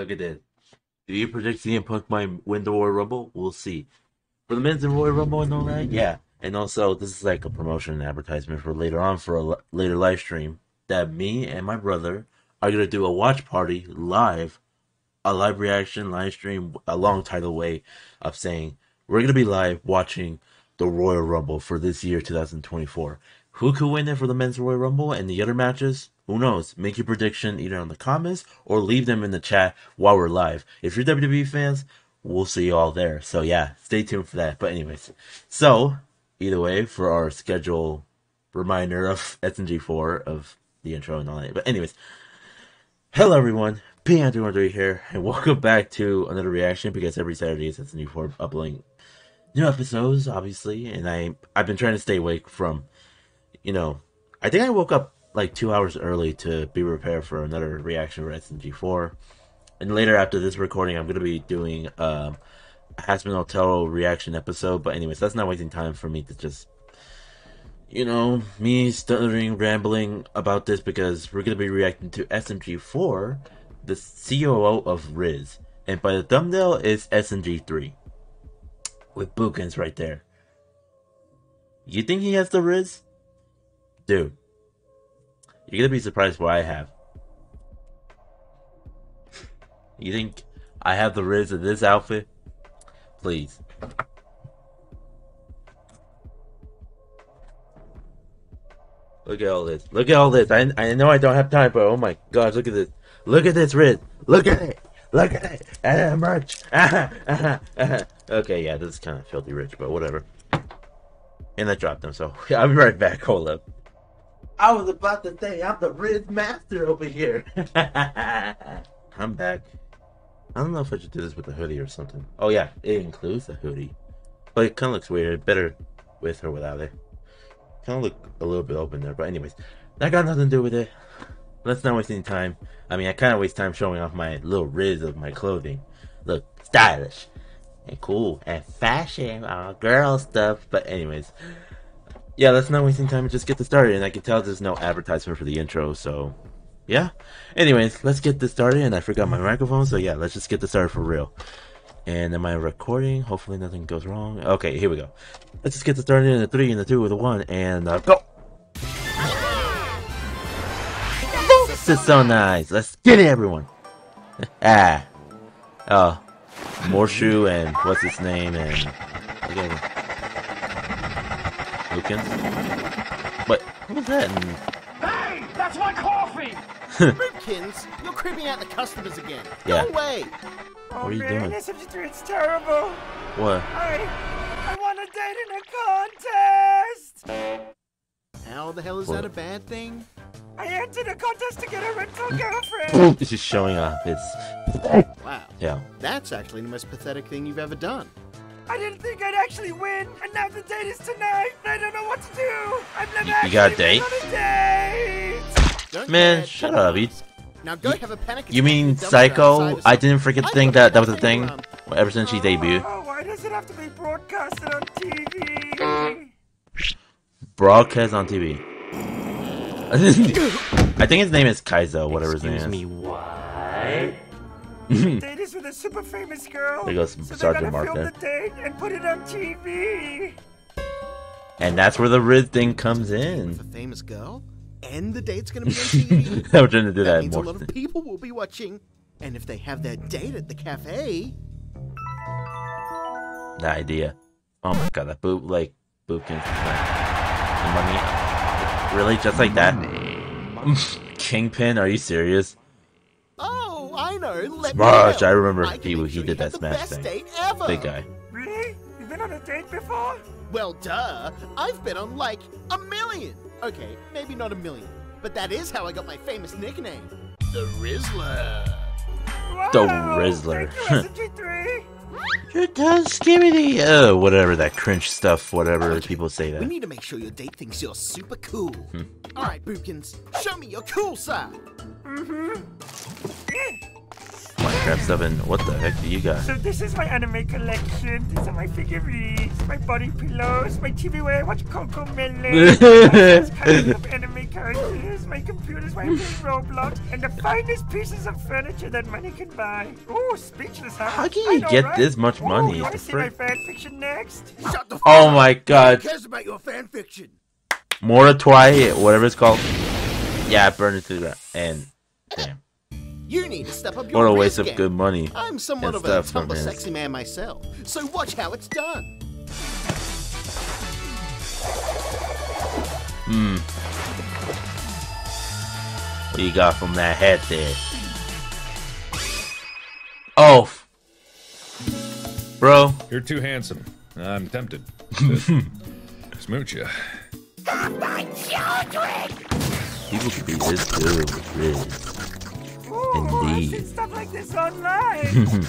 Look at this. Do you predict CM Punk might win the Royal Rumble? We'll see. For the men's Royal Rumble and all that, yeah. And also, this is like a promotion and advertisement for later on for a later live stream that me and my brother are gonna do a watch party live, a live reaction live stream, a long title way of saying we're gonna be live watching the Royal Rumble for this year 2024. Who could win it for the men's Royal Rumble and the other matches? Who knows? Make your prediction either in the comments or leave them in the chat while we're live. If you're WWE fans, we'll see you all there. So yeah, stay tuned for that. But anyways, so either way, for our schedule reminder of SNG4 of the intro and all that. But anyways, hello everyone, P13 here, and welcome back to another reaction because every Saturday is SNG4 uploading new episodes, obviously, and I've been trying to stay awake from, I think I woke up like 2 hours early to be prepared for another reaction for SNG4. And later after this recording, I'm going to be doing a Hasbin Otero reaction episode. But anyways, that's not wasting time for me to just, me stuttering, rambling about this because we're going to be reacting to SMG4, the COO of Riz. And by the thumbnail, it's SMG3. With Bookins right there. You think he has the Riz? Dude. You're going to be surprised what I have. You think I have the Riz in this outfit? Please. Look at all this. Look at all this. I know I don't have time, but oh my gosh, look at this. Look at this Riz. Look at it. Look at it. Merch. Okay, yeah, this is kind of filthy rich, but whatever. And I dropped them, so I'll be right back. Hold up. I was about to say, I'm the Riz master over here. I'm back. I don't know if I should do this with a hoodie or something. Oh yeah, it includes a hoodie. But it kind of looks weird. Better with or without it. Kind of look a little bit open there. But anyways, that got nothing to do with it. Let's not waste any time. I mean, I kind of waste time showing off my little Riz of my clothing. Look, stylish. And cool. And fashion. Girl stuff. But anyways. Yeah, let's not waste any time and just get this started. And I can tell there's no advertisement for the intro, so yeah. Anyways, let's get this started. And I forgot my microphone, so yeah, let's just get this started for real. And am I recording? Hopefully nothing goes wrong. Okay, here we go. Let's just get this started in a 3, in a 2, with a 1, and go! This is so nice. Let's get it, everyone. Morshu and what's his name and again, Lucas. What was that? Hey, that's my coffee. Bookins, you're creeping out the customers again. Yeah. Go away. What are you doing? SMG3, it's terrible. What? I won a date in a contest. How the hell is that a bad thing? I entered a contest to get a rental girlfriend. This is showing off. It's Wow. yeah. That's actually the most pathetic thing you've ever done. I didn't think I'd actually win, and now the date is tonight. I don't know what to do. I've never You got a actually date? been on a date. Don't Man, get shut too up. fast. Now go have a panic attack You mean and dump it Psycho? outside or I didn't forget to something. think that was a thing ever since she debuted. Oh, why does it have to be broadcasted on TV? Broadcast on TV. I think his name is Kaizo, whatever his name is. Excuse me, what? Date is with a super famous girl. There goes so Sergeant they Mark gotta there. film the date and put it on TV. And that's where the Riz thing comes With in. a famous girl? And the date's gonna be on TV? I'm trying to do That that means a more. lot of people will be watching. And if they have their date at the cafe... That idea. Oh my god, that Boopkins. The money. Really? Just like that? Kingpin? Are you serious? Oh, I know. Let Smash! me I help. remember I can he make sure did you that have the Smash best thing. date ever. Big guy. Really? You've been on a date before? Well, duh. I've been on like a million. Okay, maybe not a million, but that is how I got my famous nickname, the Rizzler. Wow, The Rizzler. Thank you, SMG3. You're done skibidi. Whatever that cringe stuff, whatever people say We that. need to make sure your date thinks you're super cool. All right, Boopkins, show me your cool side. Minecraft stuff and what the heck do you got? So this is my anime collection. These are my figurines, my body pillows, my TV where I watch Coco Melon. This kind of anime car keys, my computers, my Roblox, and the finest pieces of furniture that money can buy. Ooh, speechless, huh? How can I you know, get right? this much money? You want The to see my frick? fanfiction next? Shut the f Oh up. my god. Who cares about your fan fiction? Moratoi, whatever it's called. Yeah, I burned it to the ground. And damn. You need to step up your What a waste risk of game. good money. I'm somewhat and of a stuff from Tumblr his- sexy man myself, so watch how it's done. What you got from that head there? Oh. Bro. You're too handsome. I'm tempted to smooch you. People could be this good with Riz. Ooh, I've Indeed. seen stuff like this online.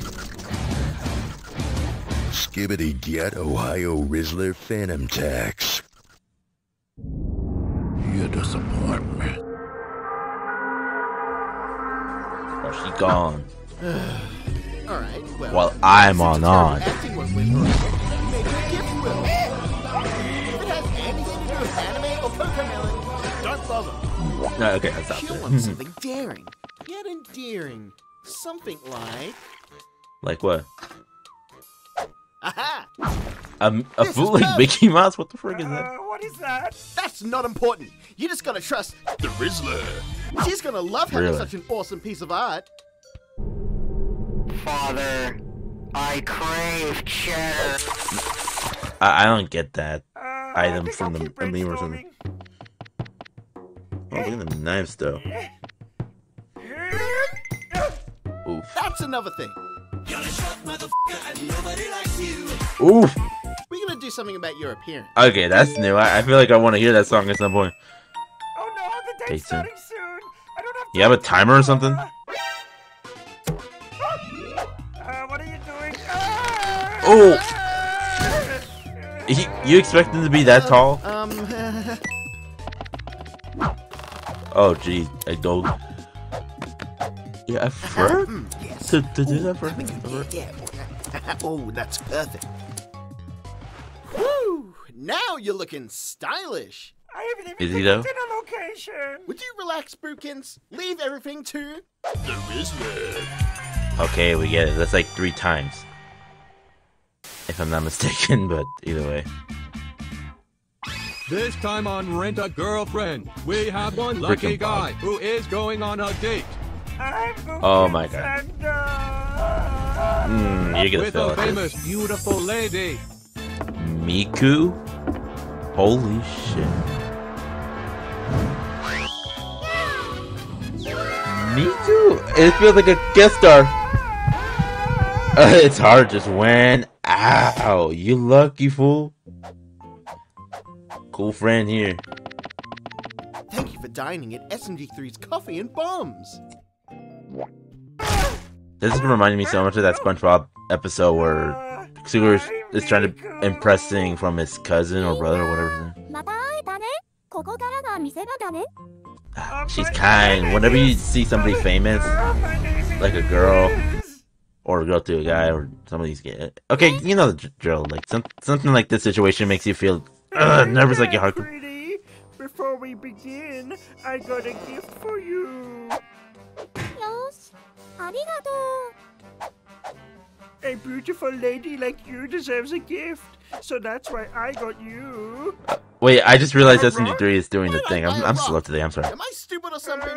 Skibbity get Ohio Rizzler Phantom Tax. You disappoint me. Oh, she gone. Alright, well. While I'm since on it's on. acting won't win her over, maybe a gift will. If it has anything to do with anime or Cocomelon, don't bother. No, okay, that's She'll out want there. something daring, yet endearing. Something like. Like what? Aha! A This is fool like perfect. Mickey Mouse? What the frick is that? What is that? That's not important. You just gotta trust the Rizzler. She's gonna love having Really? such an awesome piece of art. Father, I crave cheddar. I don't get that I item think from I'll the keep meme or something. brainstorming. Oh, look at the knives though. Oof. That's another thing. Oof. We're gonna do something about your appearance. Okay, that's new. I feel like I want to hear that song at some point. Oh no, the date's Date's starting soon. I don't have You have a timer or something? What are you doing? Oh! You expect him to be that tall? Oh, geez. I go. Yeah, a fur? Yes. To do that for? Yeah. Oh, that's perfect. Woo! Now you're looking stylish. I haven't even Is he picked though? a dinner location. Would you relax, Brookins? Leave everything to the Rizzler. Okay, we get it. That's like 3 times. If I'm not mistaken, but either way. This time on Rent a Girlfriend, we have one lucky Frickin' Bob. guy who is going on a date I'm Oh my God. And, You're gonna with fail a at famous, this. beautiful lady. Miku? Holy shit. Miku? It feels like a guest star. It's hard just when. Ow, you lucky fool. Cool friend here. Thank you for dining at SMG3's Coffee and Bombs. This is reminding me so much of that SpongeBob episode where Sugar is trying to impress thing from his cousin or brother or whatever his name. また会えたね。ここからが見せ場だね。 She's kind. Whenever you see somebody famous, like a girl, or a girl to a guy, or somebody's gay. Okay, you know the drill. Like something like this situation makes you feel nervous, like your heart. Pretty. Before we begin, I got a gift for you. よし。ありがとう。 A beautiful lady like you deserves a gift, so that's why I got you. Wait, I just realized SMG3 is doing the thing. I'm slow today. I'm sorry. Am I stupid or something?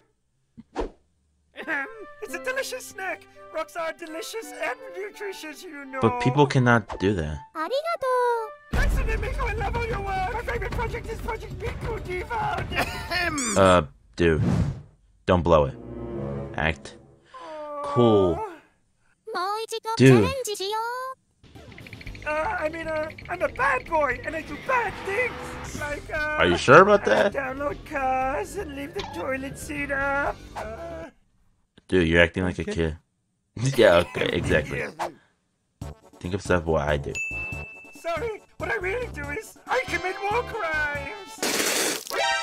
It's a delicious snack. Rocks are delicious and nutritious, you know. But people cannot do that. ありがとう。 Listen to me, go and love all your work. My favorite project is Project Miku Diva. Dude, don't blow it. Act cool. もう一度 Dude. チャレンジしよう。 I'm a bad boy and I do bad things. Like, Are you sure about I that? download cars and leave the toilet seat up. Dude, you're acting like a kid. Yeah, okay, exactly. Think of stuff what I do. Sorry, what I really do is I commit war crimes.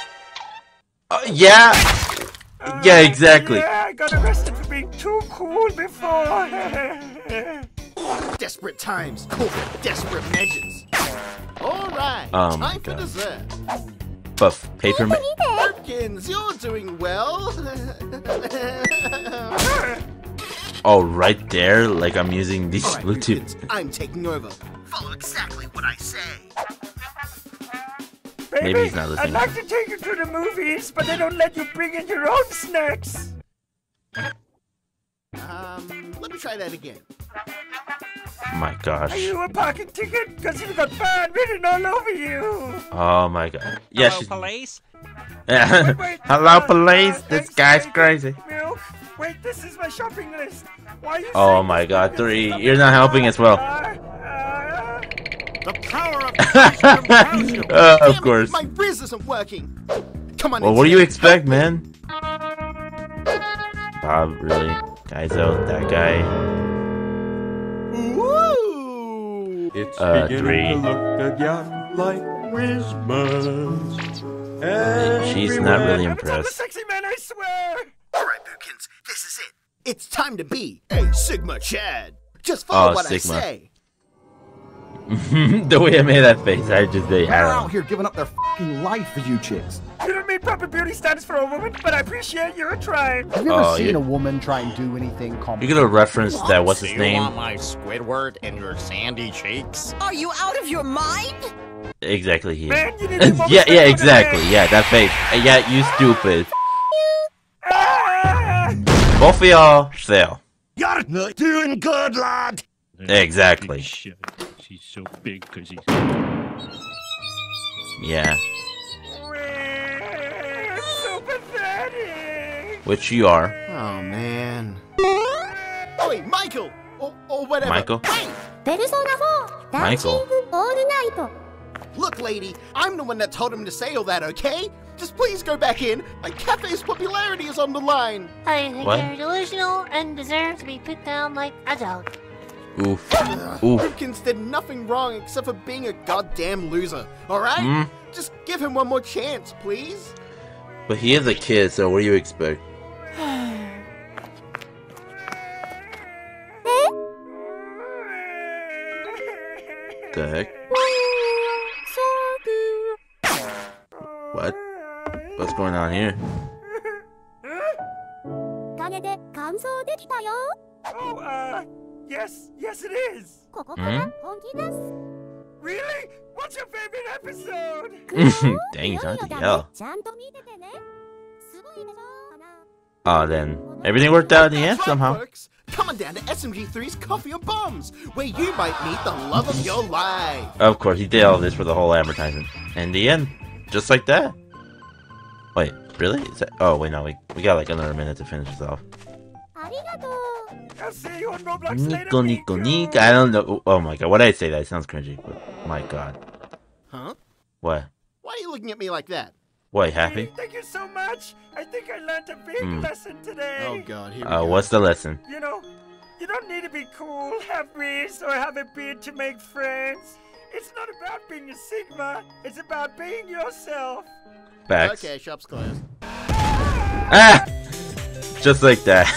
Yeah! Yeah, exactly. Yeah, I got arrested for being too cool before. Desperate times call for desperate measures. All right, Oh my time for God. dessert. Buff paper. Perkins, you're doing well. Oh, right there, like I'm using these Alright, Bluetooth. Perkins, I'm taking over. Follow exactly what I say. Maybe Baby, he's not I'd listening. like to take you to the movies, but they don't let you bring in your own snacks. Let me try that again. My gosh. Are you a parking ticket? Because you've got fan written all over you. Oh my god. Yeah, she's. police? Wait, Hello, police. This thanks, guy's baby. crazy. Milk. Wait, this is my shopping list. Why are you Oh saying my this god, book is 3. something You're not helping as well. The power of compels you. Of Damn it, course. my Riz isn't working. Come on. Well, what do you Internet, expect, help me. man? Bob, really? Kaizo, that guy. Woo! It's 3. beginning to look again like Christmas. She's not really I'm a total impressed. sexy man, I swear. All right, Bookins, this is it. It's time to be a Sigma Chad. Just follow Oh, what Sigma. I say. The way I made that face, I just did. They're I out don't here giving up their fucking life for you chicks. You don't mean proper beauty standards for a woman, but I appreciate you're trying. Have you ever Oh, seen yeah. a woman try and do anything You complicated? could have referenced that. What's his Do you want name? my Squidward and your sandy cheeks? Are you out of your mind? Exactly here. Man, you need to be more Yeah, respectful yeah, to exactly. men. Yeah, that face. Yeah, you stupid. Ah! Both of y'all fail. You're not doing good, lad! Exactly. Shit. She's so big because he's. Yeah. We're so pathetic. Which you are. Oh, man. Oh, wait, Michael! Or whatever. Michael? Hey! ペルソナ4ダンシングオールナイト Look, lady, I'm the one that told him to say all that, okay? Just please go back in. My cafe's popularity is on the line. I think What? you're delusional and deserve to be put down like a dog. Oof. Oof. Ripkins did nothing wrong except for being a goddamn loser, alright? Mm. Just give him one more chance, please. But he is a kid, so what do you expect? The heck? What? What's going on here? おかげで完走できたよ Oh, yes, it is. ここから本気です Really? What's your favorite episode? Dang, you don't have to いよいよだね yell. ちゃんと見ててねすごいでしょ Oh, then everything worked out in the end That's right, somehow. folks. Come on down to SMG3's Coffee or Bombs, where you might meet the love of your life. Of course, he did all this for the whole advertisement. In the end, just like that. Wait, really? Is that... Oh, wait, no, we got like another minute to finish this off. ありがとう I'll see you on Roblox later. Nico, Nico, Nico. I don't know. Oh my god, what did I say? That sounds cringy. But my god. Huh? What? Why are you looking at me like that? What, happy? Thank you so much. I think I learned a big lesson today. Oh god, here we go. What's the lesson? You know, you don't need to be cool, have wreaths, or have a beard to make friends. It's not about being a Sigma. It's about being yourself. Facts. Okay, shop's closed. Ah! Just like that.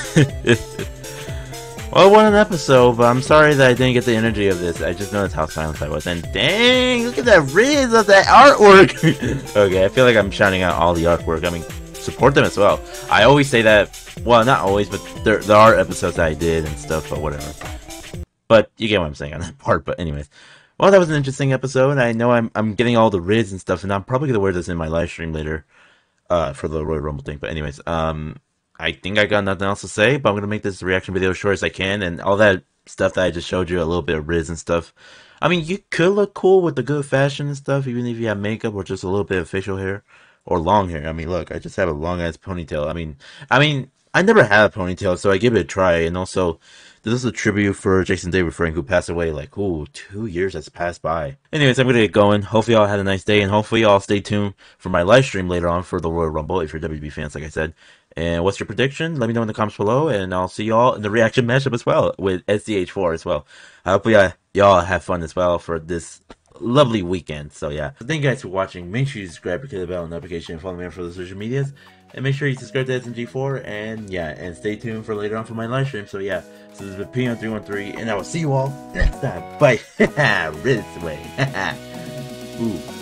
Well, what an episode, but I'm sorry that I didn't get the energy of this. I just noticed how silent I was. And dang, look at that riz of that artwork! Okay, I feel like I'm shouting out all the artwork. I mean, support them as well. I always say that, well, not always, but there are episodes that I did and stuff, but whatever. But you get what I'm saying on that part, but anyways. Well, that was an interesting episode. I know I'm getting all the riz and stuff, and I'm probably gonna wear this in my live stream later, for the Royal Rumble thing. But anyways, I think I got nothing else to say, but I'm going to make this reaction video as short as I can, and all that stuff that I just showed you, a little bit of riz and stuff. I mean, you could look cool with the good fashion and stuff, even if you have makeup or just a little bit of facial hair, or long hair. I mean, look, I just have a long-ass ponytail. I mean, I never had a ponytail, so I give it a try, and also, this is a tribute for Jason David Frank, who passed away, like, 2 years has passed by. Anyways, I'm going to get going. Hopefully y'all had a nice day, and hopefully y'all stay tuned for my live stream later on for the Royal Rumble, if you're WB fans, like I said. And what's your prediction? Let me know in the comments below, and I'll see y'all in the reaction matchup as well, with SDH4 as well. Hopefully y'all have fun as well for this lovely weekend. So yeah, so thank you guys for watching. Make sure you subscribe, click the bell and notification, and follow me on for the social medias. And make sure you subscribe to SMG4, and yeah, and stay tuned for later on for my live stream. So yeah, so this is Peon313, and I will see you all next time. Bye. This way. Ooh.